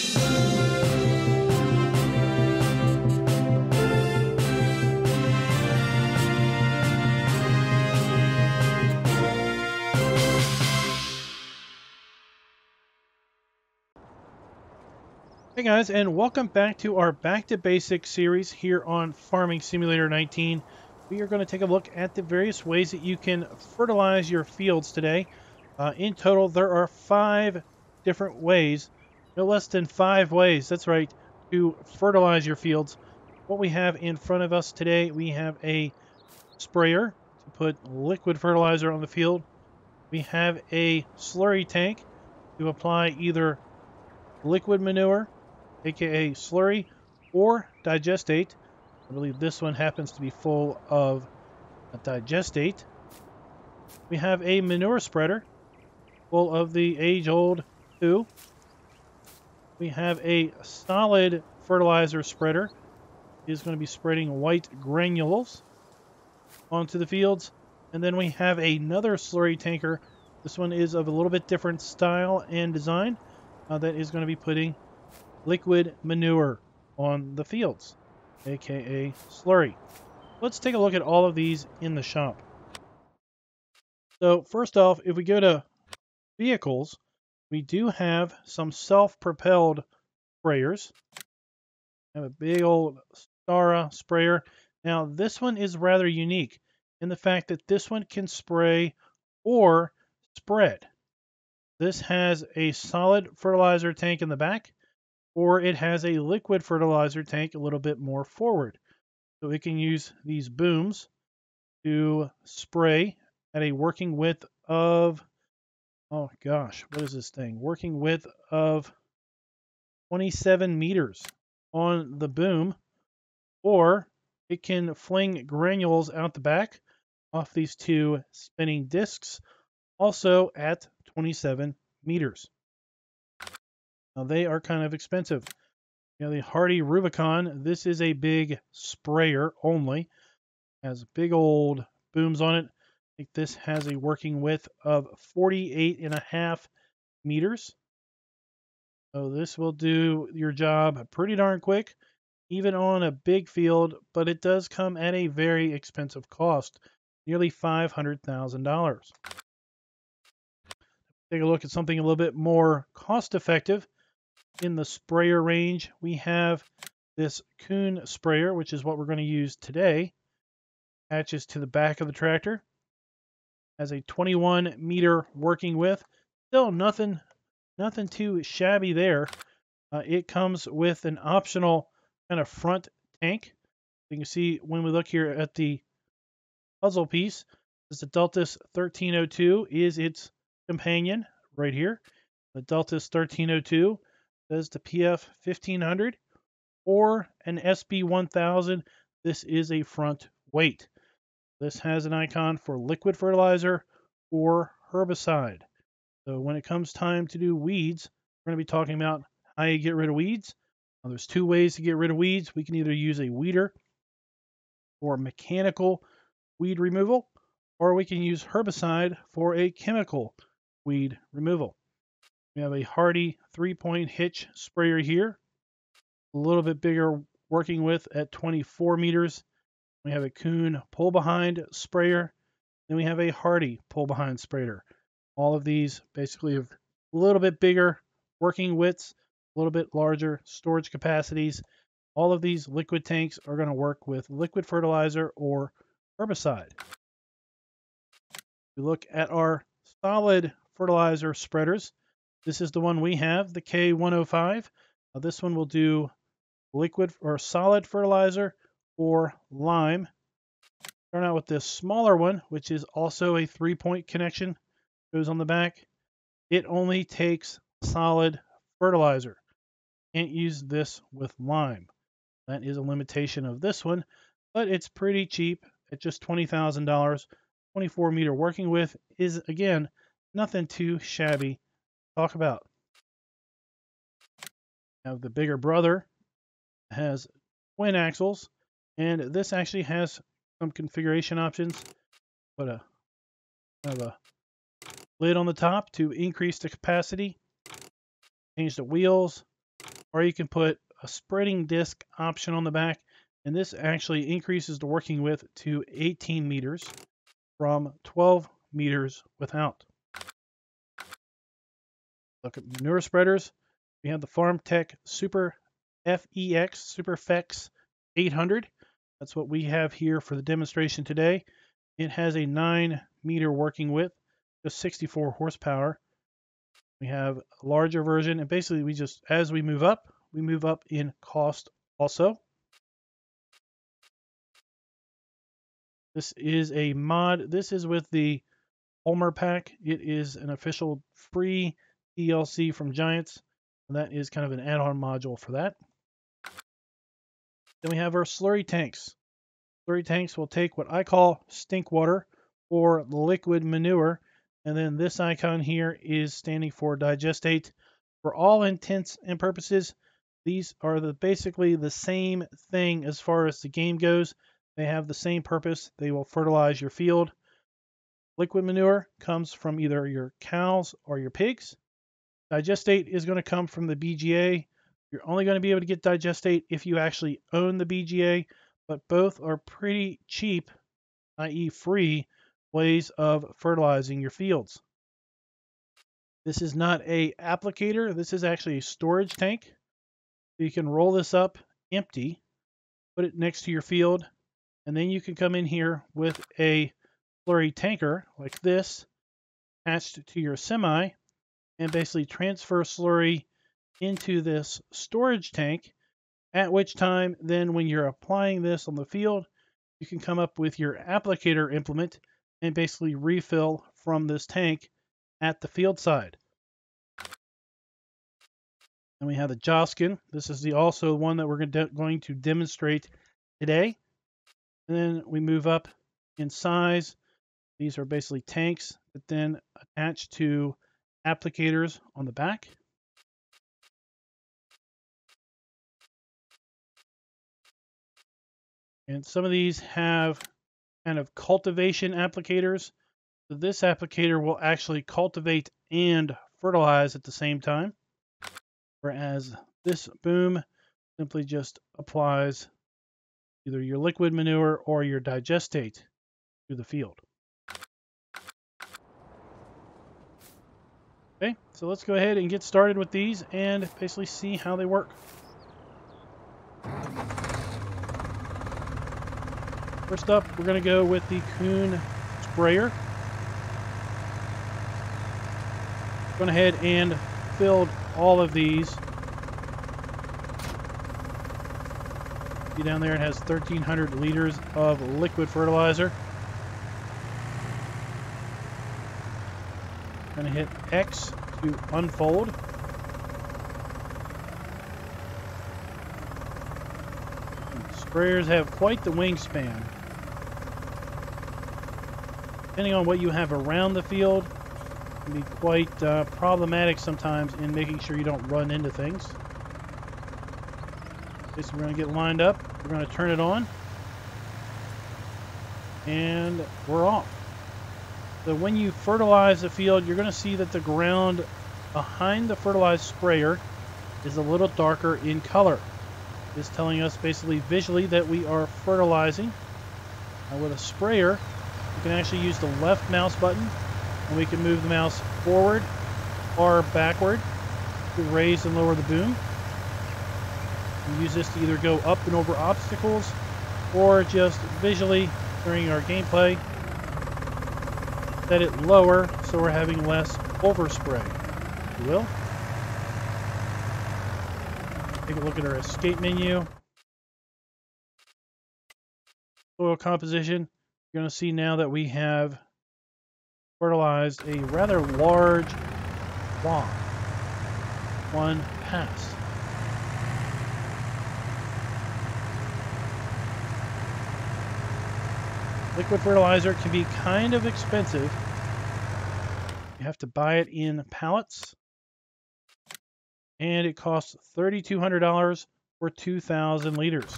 Hey guys, and welcome back to our Back to Basics series here on Farming Simulator 19. We are going to take a look at the various ways that you can fertilize your fields today. In total, there are 5 different ways, no less than 5 ways, that's right, to fertilize your fields. What we have in front of us today, we have a sprayer to put liquid fertilizer on the field. We have a slurry tank to apply either liquid manure, aka slurry, or digestate. I believe this one happens to be full of digestate. We have a manure spreader full of the age-old poo. We have a solid fertilizer spreader. It is going to be spreading white granules onto the fields. And then we have another slurry tanker. This one is of a little bit different style and design. That is going to be putting liquid manure on the fields, aka slurry. Let's take a look at all of these in the shop. So first off, if we go to vehicles, we do have some self-propelled sprayers. I have a big old Stara sprayer. Now this one is rather unique in the fact that this one can spray or spread. This has a solid fertilizer tank in the back, or it has a liquid fertilizer tank a little bit more forward. So it can use these booms to spray at a working width of, oh gosh, what is this thing? Working width of 27 meters on the boom, or it can fling granules out the back off these 2 spinning discs, also at 27 meters. Now they are kind of expensive. You know, the Hardy Rubicon, this is a big sprayer only. Has big old booms on it. I think this has a working width of 48.5 meters. So this will do your job pretty darn quick, even on a big field, but it does come at a very expensive cost, nearly $500,000. Take a look at something a little bit more cost effective. In the sprayer range, we have this Kuhn sprayer, which is what we're going to use today. Attaches to the back of the tractor. Has a 21 meter working width. Still nothing too shabby there. It comes with an optional kind of front tank. You can see when we look here at the puzzle piece, the Deltas 1302 is its companion right here. The Deltas 1302 says the PF 1500 or an SB 1000. This is a front weight. This has an icon for liquid fertilizer or herbicide. So when it comes time to do weeds, we're going to be talking about how you get rid of weeds. Now, there's 2 ways to get rid of weeds. We can either use a weeder for mechanical weed removal, or we can use herbicide for a chemical weed removal. We have a Hardy 3-point hitch sprayer here, a little bit bigger working width at 24 meters. We have a Kuhn pull-behind sprayer. Then we have a Hardy pull-behind sprayer. All of these basically have a little bit bigger working widths, a little bit larger storage capacities. All of these liquid tanks are going to work with liquid fertilizer or herbicide. We look at our solid fertilizer spreaders. This is the one we have, the K105. This one will do liquid or solid fertilizer or lime. Start out with this smaller one, which is also a 3-point connection, goes on the back. It only takes solid fertilizer. Can't use this with lime. That is a limitation of this one, but it's pretty cheap at just $20,000. 24 meter working width is, again, nothing too shabby to talk about. Now the bigger brother has twin axles, and this actually has some configuration options. Put a lid on the top to increase the capacity, change the wheels, or you can put a spreading disc option on the back, and this actually increases the working width to 18 meters from 12 meters without. Look at manure spreaders. We have the Farm Tech Super FEX 800. That's what we have here for the demonstration today. It has a 9-meter working width, just 64 horsepower. We have a larger version, and basically we just, as we move up in cost also. This is a mod. This is with the Ulmer pack. It is an official free DLC from Giants. And that is kind of an add-on module for that. Then we have our slurry tanks. Slurry tanks will take what I call stink water or liquid manure. And then this icon here is standing for digestate. For all intents and purposes, these are basically the same thing as far as the game goes. They have the same purpose. They will fertilize your field. Liquid manure comes from either your cows or your pigs. Digestate is going to come from the BGA. You're only going to be able to get digestate if you actually own the BGA, but both are pretty cheap, i.e. free, ways of fertilizing your fields. This is not an applicator. This is actually a storage tank. You can roll this up empty, put it next to your field, and then you can come in here with a slurry tanker like this attached to your semi and basically transfer slurry into this storage tank, at which time then when you're applying this on the field, you can come up with your applicator implement and basically refill from this tank at the field side. And we have the Joskin. This is also one that we're going to demonstrate today. And then we move up in size. These are basically tanks that then attach to applicators on the back. And some of these have kind of cultivation applicators. So this applicator will actually cultivate and fertilize at the same time. Whereas this boom simply just applies either your liquid manure or your digestate to the field. Okay, so let's go ahead and get started with these and basically see how they work. First up, we're going to go with the Kuhn sprayer. Went ahead and filled all of these. See down there, it has 1,300 liters of liquid fertilizer. Going to hit X to unfold. And sprayers have quite the wingspan. Depending on what you have around the field, it can be quite problematic sometimes in making sure you don't run into things. Okay, so we're going to get lined up. We're going to turn it on. And we're off. So when you fertilize the field, you're going to see that the ground behind the fertilized sprayer is a little darker in color. It's telling us basically visually that we are fertilizing. Now with a sprayer, you can actually use the left mouse button, and we can move the mouse forward or backward to raise and lower the boom. We use this to either go up and over obstacles or just visually during our gameplay set it lower so we're having less overspray, if you will. Take a look at our escape menu. Soil composition. You're going to see now that we have fertilized a rather large swath. One pass. Liquid fertilizer can be kind of expensive. You have to buy it in pallets. And it costs $3,200 for 2,000 liters.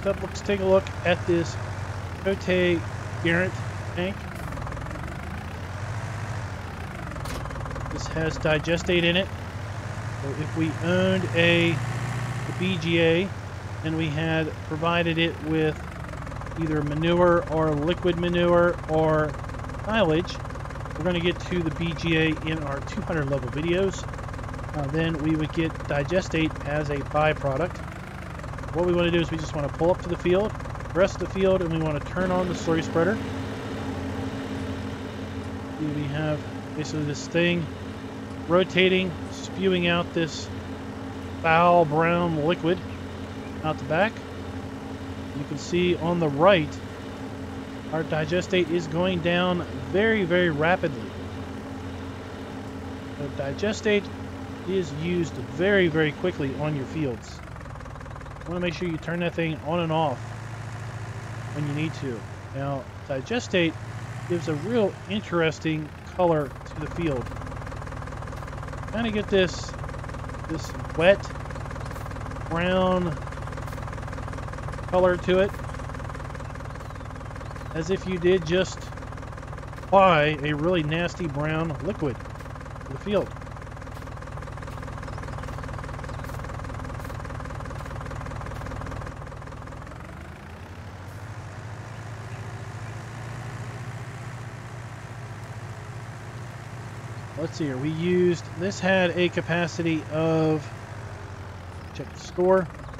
Next up, let's take a look at this Cote Garant tank. This has digestate in it. So if we owned a BGA and we had provided it with either manure or liquid manure or silage, we're going to get to the BGA in our 200 level videos. Then we would get digestate as a byproduct. What we want to do is we just want to pull up to the field, rest the field, and we want to turn on the slurry spreader. We have basically this thing rotating, spewing out this foul brown liquid out the back. You can see on the right, our digestate is going down very, very rapidly. The digestate is used very, very quickly on your fields. You want to make sure you turn that thing on and off when you need to. Now, digestate gives a real interesting color to the field. Kind of get this wet brown color to it, as if you did just apply a really nasty brown liquid to the field. Let's see here. We used, this had a capacity of, check the score.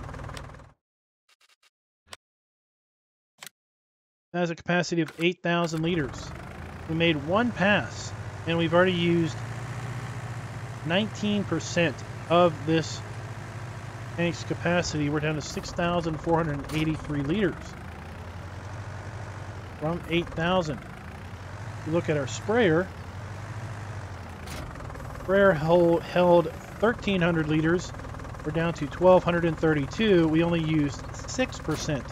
That has a capacity of 8,000 liters. We made one pass, and we've already used 19% of this tank's capacity. We're down to 6,483 liters from 8,000. If you look at our sprayer, held 1,300 liters. We're down to 1,232. We only used 6%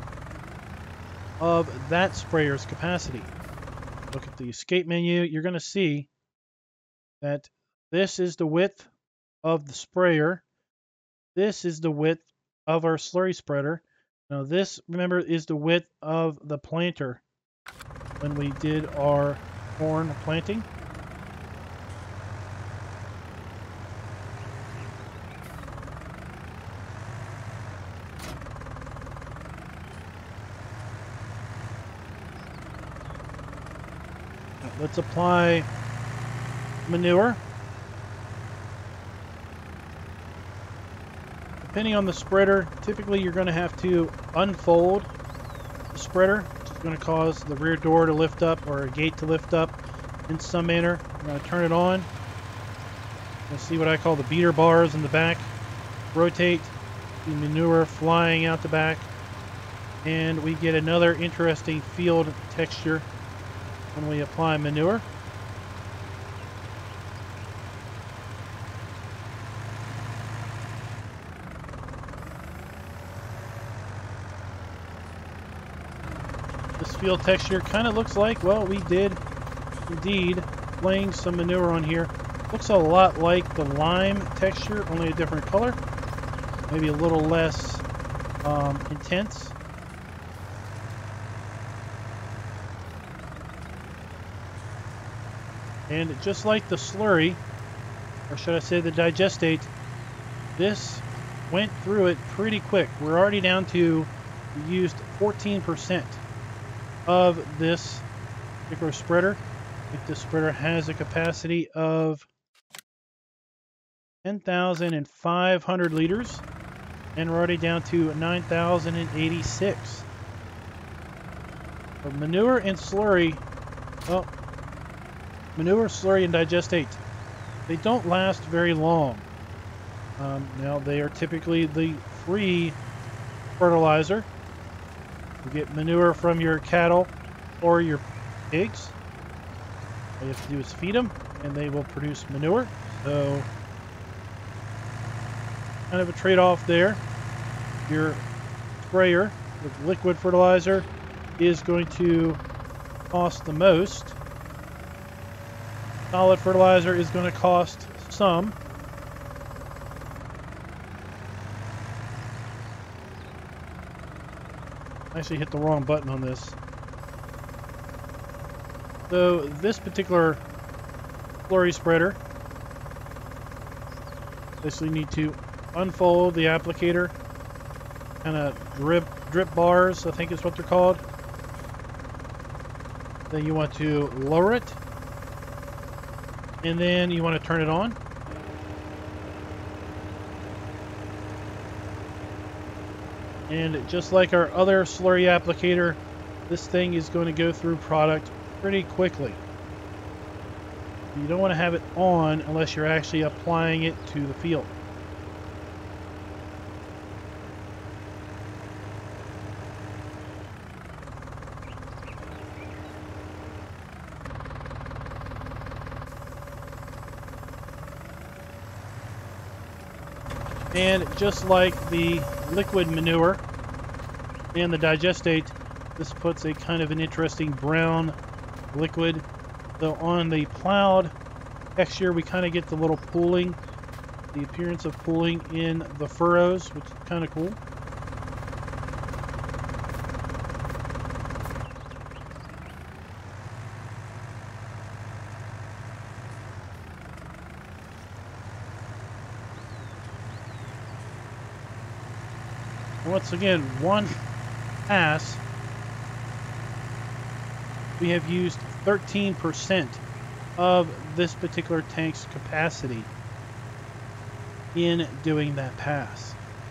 of that sprayer's capacity. Look at the escape menu. You're going to see that this is the width of the sprayer. This is the width of our slurry spreader. Now this, remember, is the width of the planter when we did our corn planting. Let's apply manure. Depending on the spreader, typically you're going to have to unfold the spreader, which is going to cause the rear door to lift up or a gate to lift up in some manner. I'm going to turn it on. You'll see what I call the beater bars in the back. Rotate, the manure flying out the back, and we get another interesting field texture when we apply manure. This field texture kind of looks like, well, we did indeed laying some manure on here. Looks a lot like the lime texture, only a different color. Maybe a little less intense. And just like the slurry, or should I say the digestate, this went through it pretty quick. We're already down to, we used 14% of this particular spreader. I think this spreader has a capacity of 10,500 liters, and we're already down to 9,086. So manure and slurry, well, manure, slurry, and digestate, they don't last very long. Now, they are typically the free fertilizer. You get manure from your cattle or your pigs. All you have to do is feed them, and they will produce manure. So, kind of a trade-off there. Your sprayer with liquid fertilizer is going to cost the most. Solid fertilizer is going to cost some. I actually hit the wrong button on this. So this particular slurry spreader, basically need to unfold the applicator, kind of drip bars, I think is what they're called. Then you want to lower it, and then you want to turn it on. And just like our other slurry applicator, this thing is going to go through product pretty quickly. You don't want to have it on unless you're actually applying it to the field. And just like the liquid manure and the digestate, this puts a kind of an interesting brown liquid. So on the plowed texture, we kind of get the little pooling, the appearance of pooling in the furrows, which is kind of cool. Once again, one pass, we have used 13% of this particular tank's capacity in doing that pass.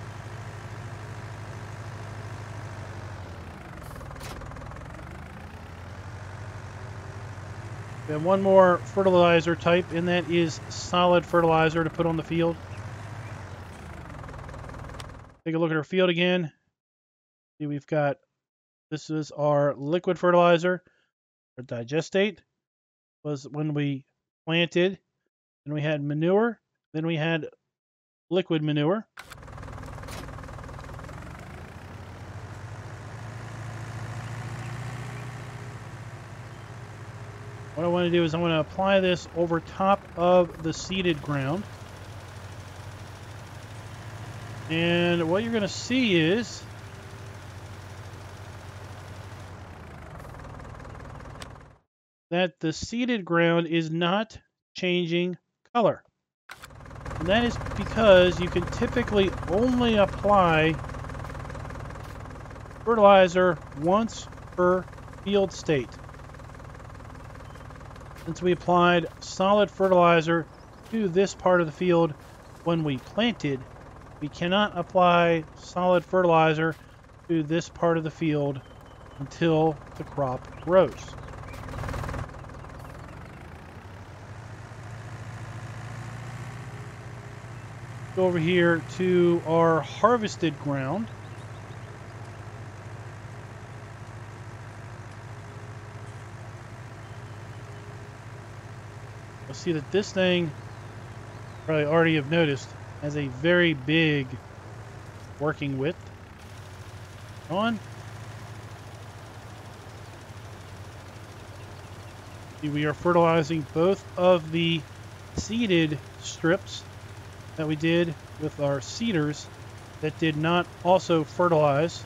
We have one more fertilizer type, and that is solid fertilizer to put on the field. Take a look at our field again. See, we've got, this is our liquid fertilizer. Our digestate was when we planted, and we had manure, then we had liquid manure. What I want to do is I want to apply this over top of the seeded ground. And what you're going to see is that the seeded ground is not changing color. And that is because you can typically only apply fertilizer once per field state. Since we applied solid fertilizer to this part of the field when we planted, we cannot apply solid fertilizer to this part of the field until the crop grows. Go over here to our harvested ground. You'll see that this thing, probably already have noticed, has a very big working width. On. See, we are fertilizing both of the seeded strips that we did with our seeders that did not also fertilize.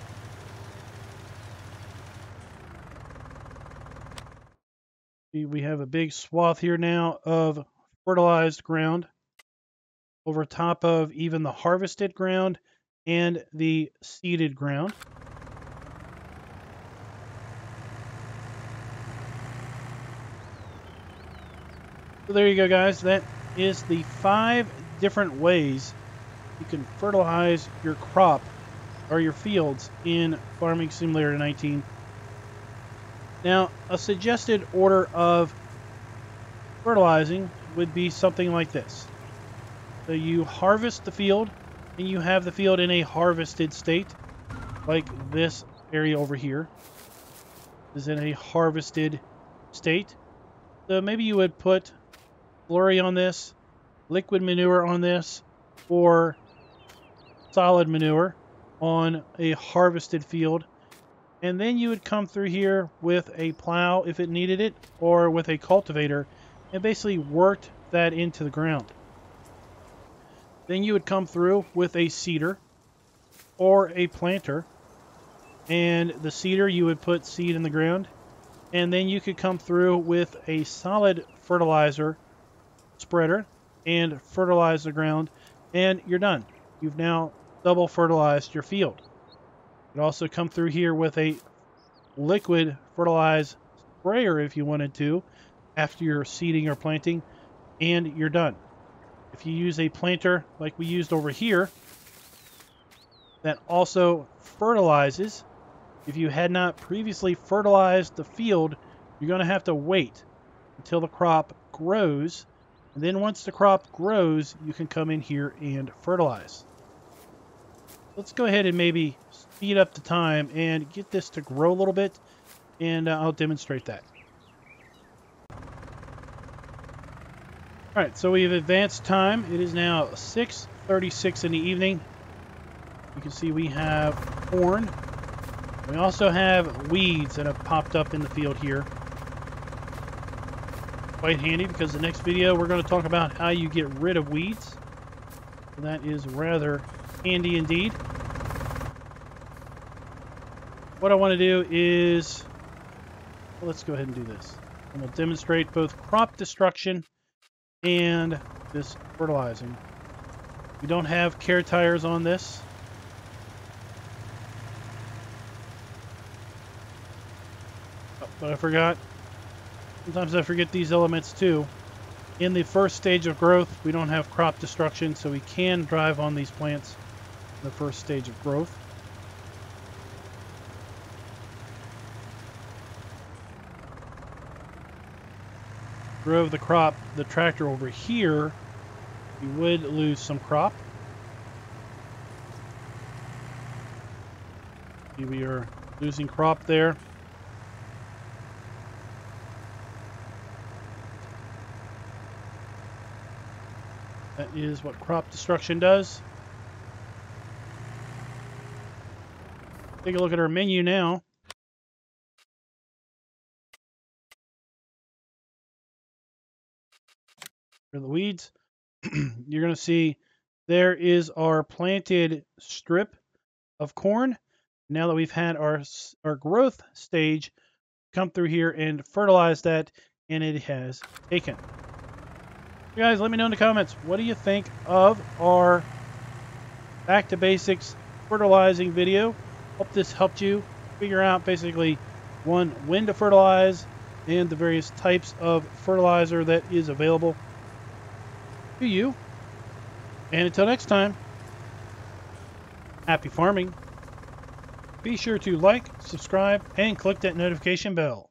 See, we have a big swath here now of fertilized ground over top of even the harvested ground and the seeded ground. So there you go, guys. That is the 5 different ways you can fertilize your crop or your fields in Farming Simulator 19. Now, a suggested order of fertilizing would be something like this. So you harvest the field, and you have the field in a harvested state, like this area over here is in a harvested state. So maybe you would put slurry on this, liquid manure on this, or solid manure on a harvested field. And then you would come through here with a plow if it needed it, or with a cultivator, and basically worked that into the ground. Then you would come through with a seeder or a planter And the seeder, you would put seed in the ground. And then you could come through with a solid fertilizer spreader and fertilize the ground, and you're done. You've now double fertilized your field. You could also come through here with a liquid fertilize sprayer if you wanted to after your seeding or planting, and you're done. If you use a planter like we used over here that also fertilizes, if you had not previously fertilized the field, you're going to have to wait until the crop grows. And then once the crop grows, you can come in here and fertilize. Let's go ahead and maybe speed up the time and get this to grow a little bit, and I'll demonstrate that. All right, so we've advanced time. It is now 6:36 in the evening. You can see we have corn. We also have weeds that have popped up in the field here. Quite handy, because the next video we're going to talk about how you get rid of weeds. So that is rather handy indeed. What I want to do is, well, let's go ahead and do this. And we'll demonstrate both crop destruction and this fertilizing. We don't have care tires on this. Oh, but I forgot. Sometimes I forget these elements too. In the first stage of growth, we don't have crop destruction, so we can drive on these plants in the first stage of growth. Drove the crop, the tractor over here, we would lose some crop. See, we are losing crop there. That is what crop destruction does. Take a look at our menu now. For the weeds, you're going to see there is our planted strip of corn. Now that we've had our growth stage, come through here and fertilize that, and it has taken. You guys, let me know in the comments, what do you think of our back to basics fertilizing video? Hope this helped you figure out basically, one, when to fertilize and the various types of fertilizer that is available to you. And until next time, happy farming. Be sure to like, subscribe, and click that notification bell.